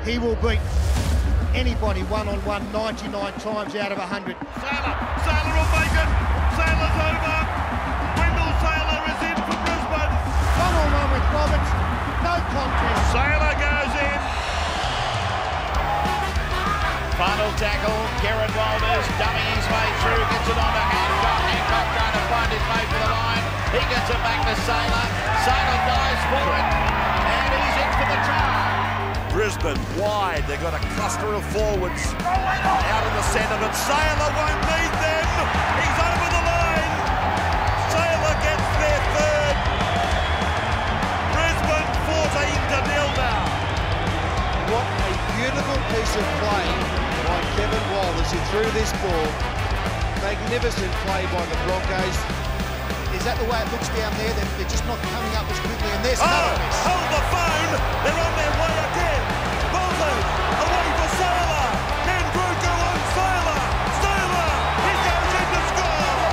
He will beat anybody one-on-one 99 times out of 100. Sailor will make it. Sailor's over. Wendell Sailor is in for Brisbane. One-on-one with Roberts. No contest. Sailor goes in. Final tackle. Kieran Walters dumbing his way through. Gets it onto Hancock. Hancock trying to find his way for the line. He gets it back to Sailor. Sailor dives for it. And he's in for the try. Brisbane wide. They've got a cluster of forwards out in the centre, but Sailor won't need them. He's over the line. Sailor gets their third. Brisbane 14-0 now. What a beautiful piece of play by Kevin Walters, who threw this ball. Magnificent play by the Broncos. Is that the way it looks down there? They're just not coming up as quickly. And there's another miss. Hold the phone. They're on their way again. Bolton away for Sailor. Can Druko on Sailor. Sailor. He goes in to score.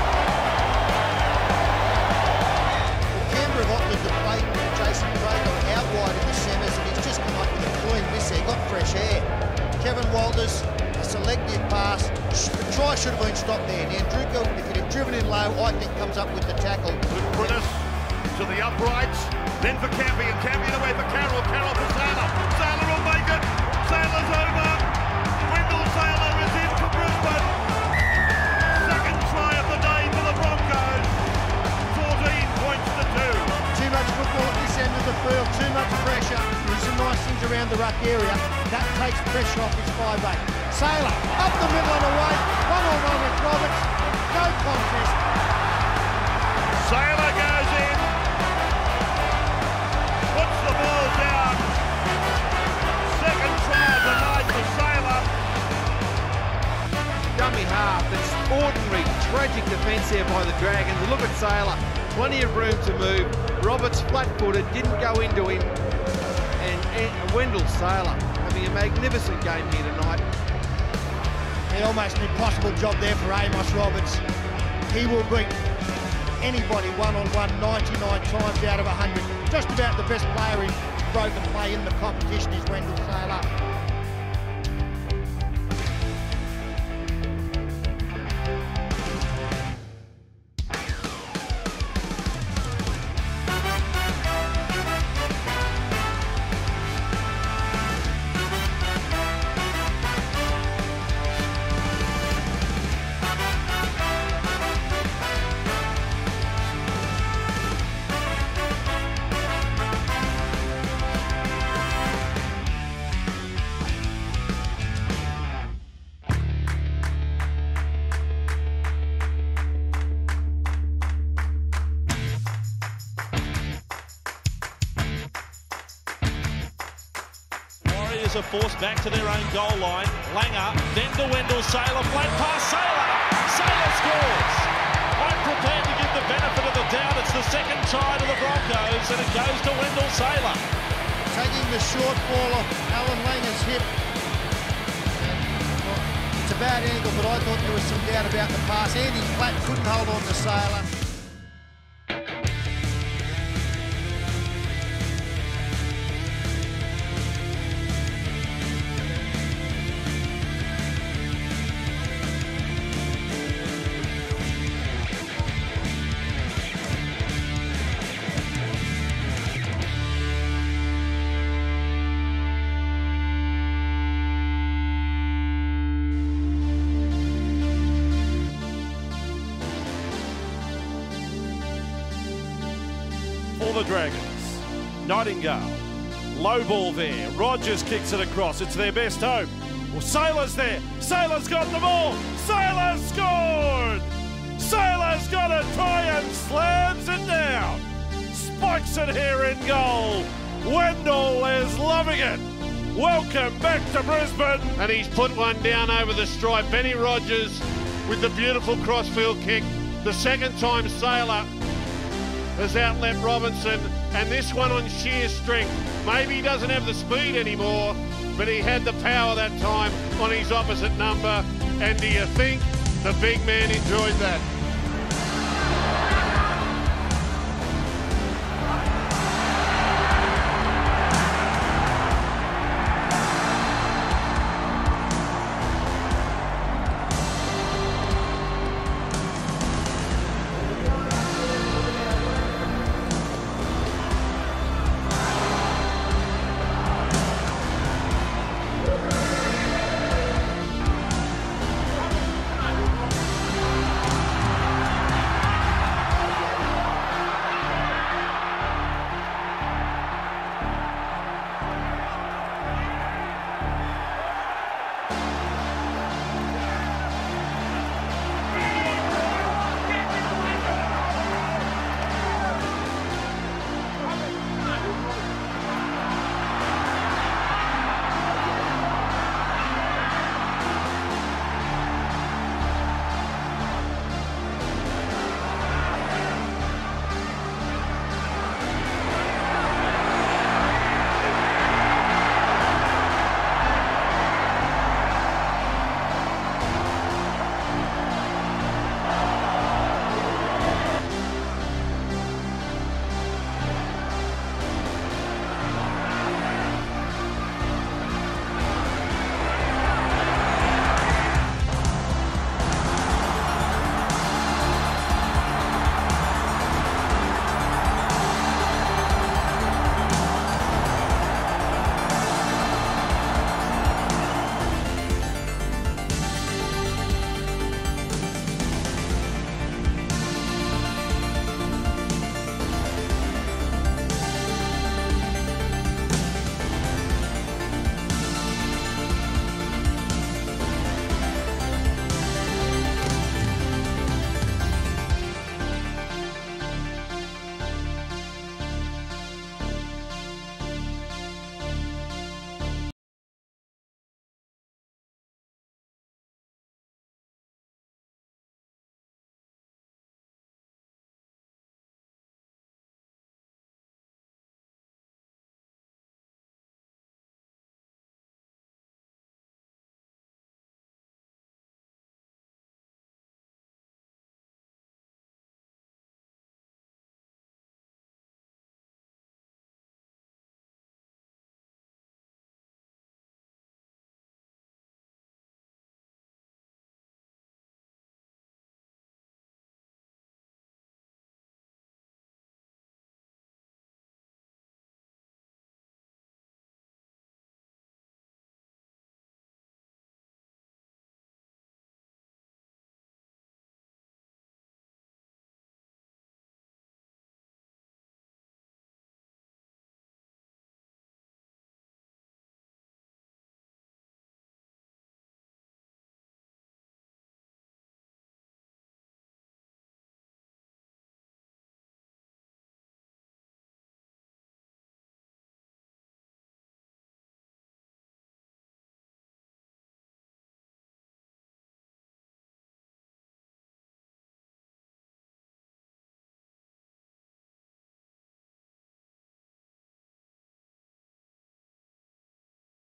Canberra have opted to play Jason Craig out wide in the centres, and he's just come up with a clean miss there. Got fresh air. Kevin Walters, a selective pass. The try should have been stopped there. Now Druko, if he'd have driven in low, I think comes up with the tackle. Prentice to the uprights, then for Campion. Campion away for Carroll. Carroll for Sailor. Sailor will make it. Sailor's over. Wendell Sailor is in for Brisbane. Second try of the day for the Broncos. 14 points to 2. Too much football at this end of the field, too much pressure. There's some nice things around the ruck area. That takes pressure off his 5'8". Sailor, up the middle and away. One-on-one with Roberts. No contest. Sailor goes in. Puts the ball down. Second try of the night for Sailor. Dummy half. Extraordinary, tragic defence there by the Dragons. Look at Sailor. Plenty of room to move. Roberts flat-footed, didn't go into him. And Wendell Sailor having a magnificent game here tonight. And almost an impossible job there for Amos Roberts. He will beat anybody one-on-one 99 times out of 100. Just about the best player in broken play in the competition is Wendell Sailor. Are forced back to their own goal line. Langer, then to Wendell Sailor, flat pass, Sailor! Sailor scores! I'm prepared to give the benefit of the doubt. It's the second try to the Broncos, and it goes to Wendell Sailor. Taking the short ball off Alan Langer's hip. Well, it's a bad angle, but I thought there was some doubt about the pass. Andy Platt couldn't hold on to Sailor. For the Dragons, Nightingale, low ball there, Rogers kicks it across, it's their best hope. Well, Sailor's there, Sailor's got the ball, Sailor scored! Sailor's got a try and slams it down, spikes it here in goal. Wendell is loving it. Welcome back to Brisbane. And he's put one down over the stripe. Benny Rogers with the beautiful crossfield kick. The second time Sailor has outlet Robinson, and this one on sheer strength. Maybe he doesn't have the speed anymore, but he had the power that time on his opposite number. And do you think the big man enjoyed that?